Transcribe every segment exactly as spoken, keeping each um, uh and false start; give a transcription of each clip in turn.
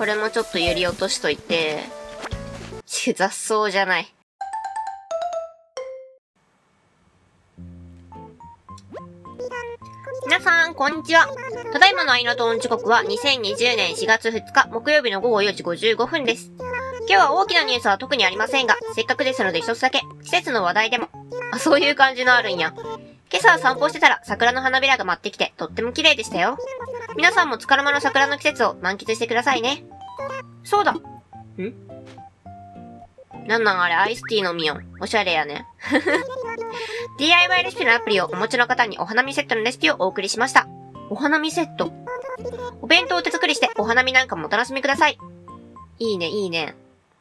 これもちょっと揺り落としといて。ち、雑草じゃない。皆さん、こんにちは。ただいまのアイナトーン時刻はにせんにじゅうねんしがつふつか木曜日のごごよじごじゅうごふんです。今日は大きなニュースは特にありませんが、せっかくですので一つだけ季節の話題でも。あ、そういう感じのあるんや。今朝散歩してたら桜の花びらが舞ってきてとっても綺麗でしたよ。皆さんもつかの間の桜の季節を満喫してくださいね。そうだ。ん？なんなんあれ、アイスティー飲みよん。おしゃれやね。ディーアイワイ レシピのアプリをお持ちの方にお花見セットのレシピをお送りしました。お花見セット。お弁当を手作りしてお花見なんかもお楽しみください。いいね、いいね。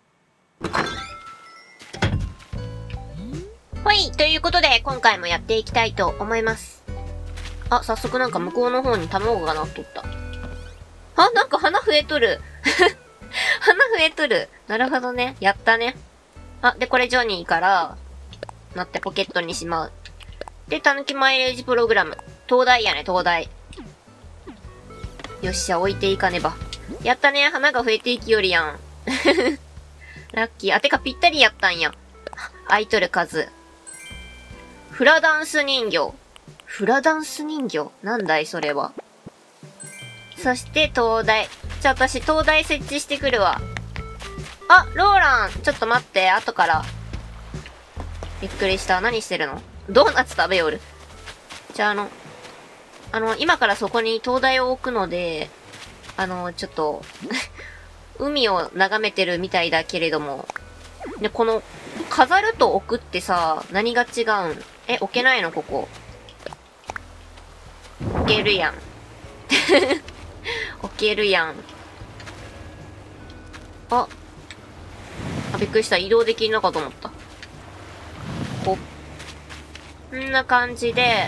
ほい、ということで今回もやっていきたいと思います。あ、早速なんか向こうの方に卵がなっとった。あ、なんか花増えとる。花増えとる。なるほどね。やったね。あ、で、これジョニーから、なってポケットにしまう。で、たぬきマイレージプログラム。東大やね、東大。よっしゃ、置いていかねば。やったね、花が増えていきよりやん。ラッキー。あ、てかぴったりやったんや。空いとる数。フラダンス人形。フラダンス人形なんだいそれは。そして、東大。じゃあ私、東大設置してくるわ。あ、ローラン。ちょっと待って、後から。びっくりした。何してるの？ドーナツ食べよる。じゃあ、あの、あの、今からそこに灯台を置くので、あの、ちょっと、海を眺めてるみたいだけれども。で、この、飾ると置くってさ、何が違うん？え、置けないのここ。置けるやん。置けるやん。あ。あ、びっくりした。移動できんのかと思った。こんな感じで、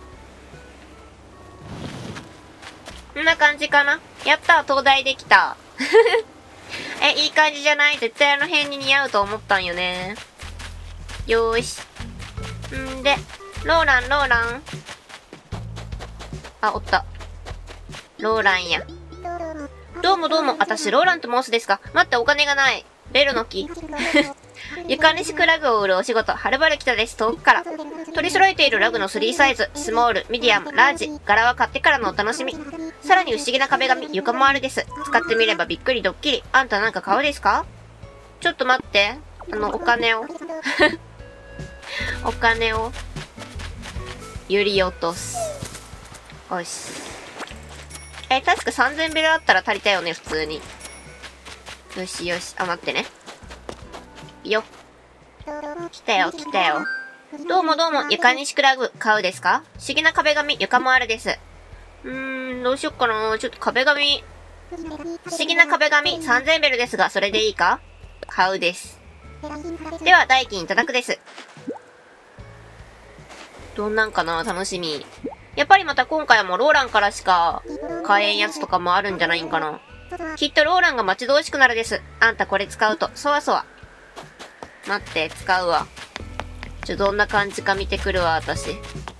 こんな感じかな？やった！灯台できた。え、いい感じじゃない？絶対あの辺に似合うと思ったんよね。よーし。んで、ローラン、ローラン。あ、おった。ローランや。どうもどうも、私ローランと申すですが、待ってお金がない。ベルの木。床に敷くラグを売るお仕事、はるばる来たです。遠くから。取り揃えているラグのスリーサイズ、スモール、ミディアム、ラージ。柄は買ってからのお楽しみ。さらに不思議な壁紙、床もあるです。使ってみればびっくりドッキリ。あんたなんか買うですか？ちょっと待って。あの、お金を。お金を。揺り落とす。よし。え、確かさんぜんベルあったら足りたよね、普通に。よしよし。あ、待ってね。よ。来たよ、来たよ。どうもどうも、床に敷くラグ買うですか？不思議な壁紙、床もあるです。うーん、どうしよっかな。ちょっと壁紙。不思議な壁紙、さんぜんベルですが、それでいいか？買うです。では、代金いただくです。どんなんかな？楽しみ。やっぱりまた今回もローランからしか買えんやつとかもあるんじゃないんかな。きっとローランが待ち遠しくなるです。あんたこれ使うと、そわそわ。待って、使うわ。ちょ、どんな感じか見てくるわ、私。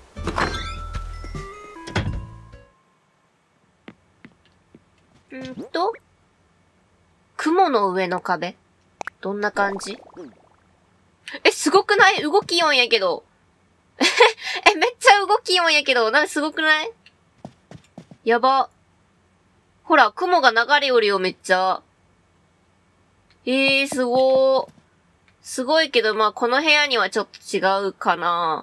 んーと、雲の上の壁。どんな感じ？え、すごくない？動きよんやけど。え、めっちゃ動きよんやけど、なんかすごくない？やば。ほら、雲が流れよるよ、めっちゃ。えー、すごー。すごいけど、まあ、この部屋にはちょっと違うかな。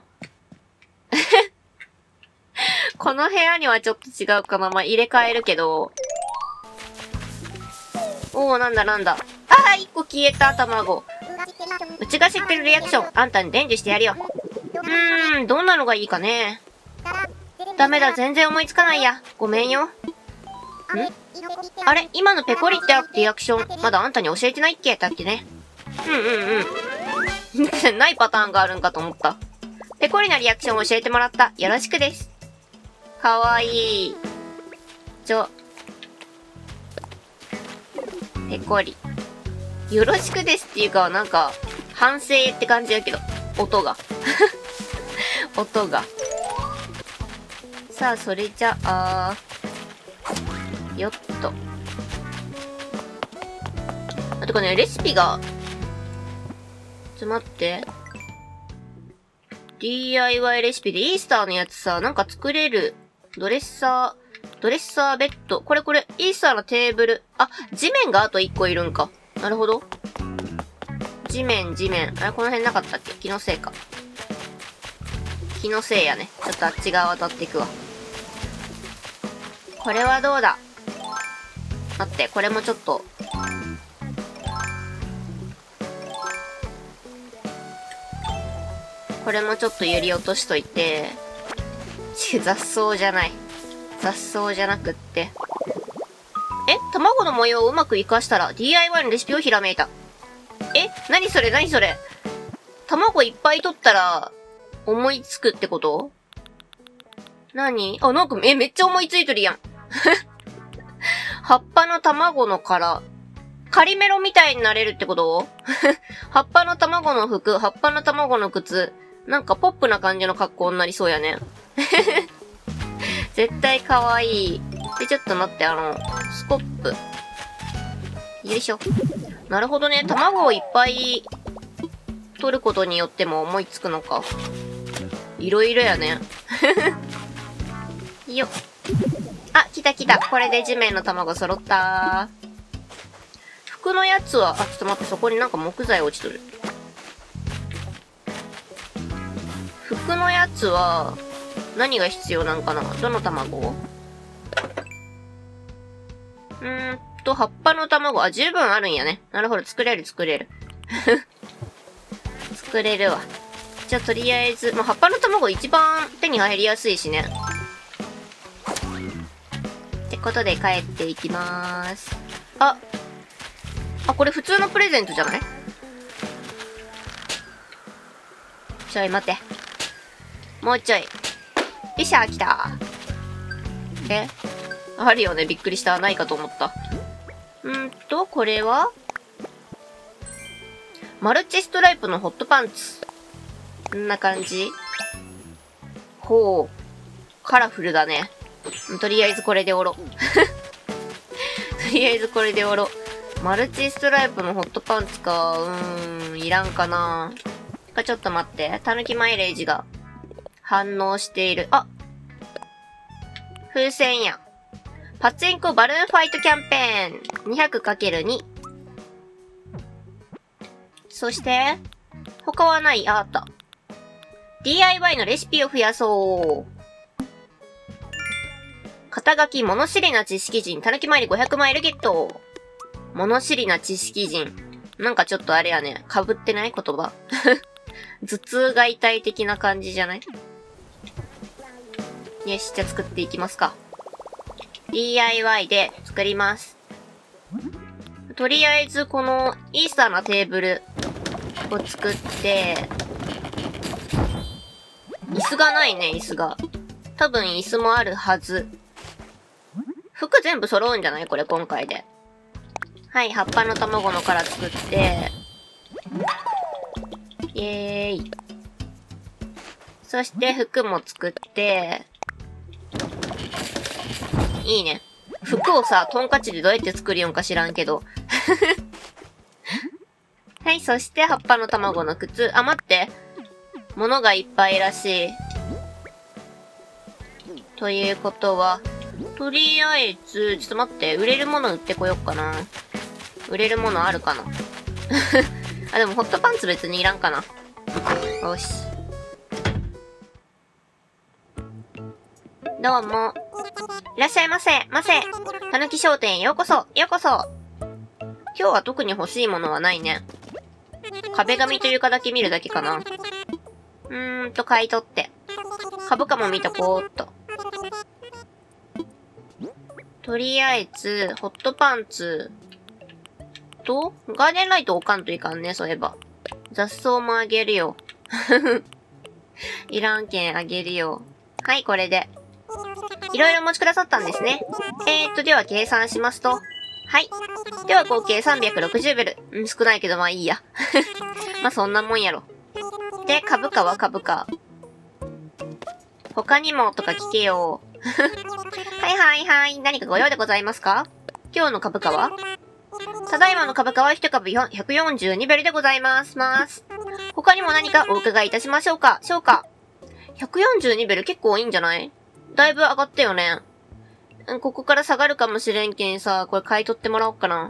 この部屋にはちょっと違うかな。まあ、入れ替えるけど。おー、なんだなんだ。あー、一個消えた、卵。うちが知ってるリアクション、あんたに伝授してやるよ。うーん、どんなのがいいかね。ダメだ、全然思いつかないや。ごめんよ。ん？あれ？今のペコリってリアクション、まだあんたに教えてないっけ？だっけね。うんうんうん。ないパターンがあるんかと思った。ペコリなリアクションを教えてもらった。よろしくです。かわいい。ちょ。ペコリ。よろしくですっていうか、なんか、反省って感じやけど。音が。音が。さあ、それじゃあ、よっと。 あ、てかね、レシピが、ちょっと待って。ディーアイワイ レシピでイースターのやつさ、なんか作れる。ドレッサー、ドレッサーベッド。これこれ、イースターのテーブル。あ、地面があといっこいるんか。なるほど。地面、地面。あれ、この辺なかったっけ？気のせいか。気のせいやね。ちょっとあっち側渡っていくわ。これはどうだ？待って、これもちょっと。これもちょっと揺り落としといて。ち、雑草じゃない。雑草じゃなくって。え？卵の模様をうまく活かしたら ディーアイワイ のレシピをひらめいた。え？何それ？何それ？卵いっぱい取ったら思いつくってこと？何？あ、なんか、え、めっちゃ思いついとるやん。葉っぱの卵の殻。カリメロみたいになれるってこと葉っぱの卵の服、葉っぱの卵の靴。なんかポップな感じの格好になりそうやね。絶対可愛い。で、ちょっと待って、あの、スコップ。よいしょ。なるほどね。卵をいっぱい取ることによっても思いつくのか。いろいろやね。よっ。あ、来た来た。これで地面の卵揃ったー。服のやつは、あ、ちょっと待って、そこになんか木材落ちとる。服のやつは、何が必要なんかな？どの卵？うーんと、葉っぱの卵。あ、十分あるんやね。なるほど、作れる作れる。作れるわ。じゃあ、とりあえず、まあ、葉っぱの卵一番手に入りやすいしね。ってことで帰っていきまーす。あ、あ、これ普通のプレゼントじゃない？ちょい待って。もうちょい。よっしゃ、来た。え？あるよね。びっくりした。ないかと思った。んーと、これはマルチストライプのホットパンツ。こんな感じ？ほう。カラフルだね。とりあえずこれでおろ。とりあえずこれでおろ。マルチストライプのホットパンツか。うーん、いらんかな。か、ちょっと待って。たぬきマイレージが反応している。あ！風船や。パチンコバルーンファイトキャンペーン にひゃくかけるに。そして、他はない？あ、あった。ディーアイワイ のレシピを増やそう。肩書き物知りな知識人、たぬきマイルごひゃくマイルゲット。物知りな知識人。なんかちょっとあれやね。被ってない言葉。頭痛が痛い的な感じじゃない？よし、じゃあ作っていきますか。ディーアイワイ で作ります。とりあえずこのイースターのテーブルを作って、椅子がないね、椅子が。多分椅子もあるはず。服全部揃うんじゃない？これ今回で。はい、葉っぱの卵の殻作って、イエーイ。そして服も作って、いいね。服をさ、トンカチでどうやって作るよんか知らんけど。はい、そして葉っぱの卵の靴。あ、待って。物がいっぱいらしい。ということは、とりあえず、ちょっと待って、売れるもの売ってこよっかな。売れるものあるかな。あ、でもホットパンツ別にいらんかな。よし。どうも。いらっしゃいませ、ませ。たぬき商店へようこそ、ようこそ。今日は特に欲しいものはないね。壁紙と床だけ見るだけかな。うーんと、買い取って。株価も見とこーっと。とりあえず、ホットパンツと、ガーデンライト置かんといかんね、そういえば。雑草もあげるよ。いらんけんあげるよ。はい、これで。いろいろお持ちくださったんですね。えーっと、では計算しますと。はい。では合計さんびゃくろくじゅうベル。うん、少ないけどまあいいや。まあそんなもんやろ。で、株価は株価。他にもとか聞けよ。はいはいはい。何かご用でございますか？今日の株価はただいまの株価は一株ひゃくよんじゅうにベルでございます。ます。他にも何かお伺いいたしましょうか。しょうか。ひゃくよんじゅうにベル結構いいんじゃない？だいぶ上がったよね。ここから下がるかもしれんけんさ、これ買い取ってもらおうかな。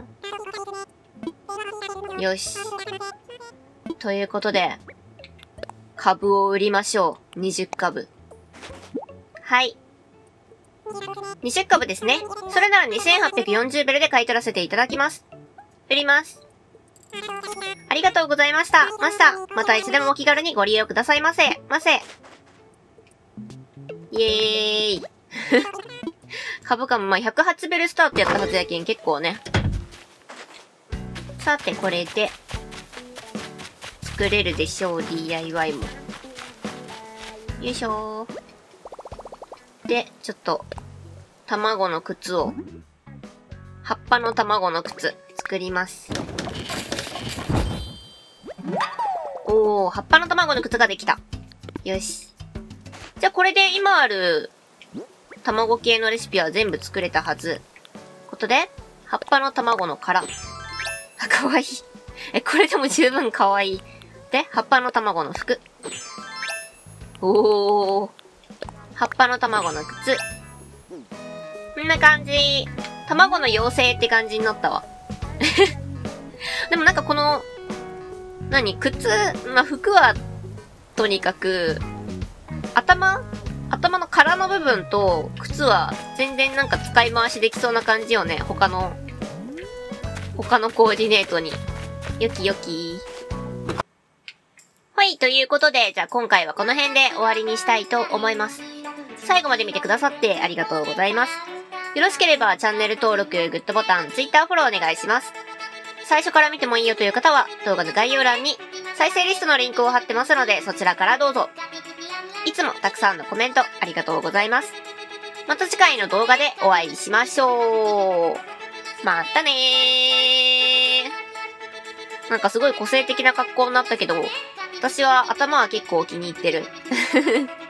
よし。ということで、株を売りましょう。にじゅっかぶ。はい。にじゅっかぶですね。それならにせんはっぴゃくよんじゅうベルで買い取らせていただきます。売ります。ありがとうございました。マスター、またいつでもお気軽にご利用くださいませ。ませ。イエーイ。株価もまあひゃくはちベルスタートやったはずやけん結構ね。さてこれで作れるでしょう ディーアイワイ も。よいしょー。で、ちょっと卵の靴を葉っぱの卵の靴作ります。おー、葉っぱの卵の靴ができた。よし。じゃあこれで今ある卵系のレシピは全部作れたはず。ことで、葉っぱの卵の殻。あ、かわいい。え、これでも十分かわいい。で、葉っぱの卵の服。おー。葉っぱの卵の靴。こんな感じ。卵の妖精って感じになったわ。でもなんかこの、何靴、まあ、服は、とにかく、頭頭の殻の部分と靴は全然なんか使い回しできそうな感じよね。他の、他のコーディネートに。よきよき。はい、ということで、じゃあ今回はこの辺で終わりにしたいと思います。最後まで見てくださってありがとうございます。よろしければチャンネル登録、グッドボタン、Twitter フォローお願いします。最初から見てもいいよという方は動画の概要欄に再生リストのリンクを貼ってますのでそちらからどうぞ。いつもたくさんのコメントありがとうございます。また次回の動画でお会いしましょう。またねー。なんかすごい個性的な格好になったけど、私は頭は結構気に入ってる。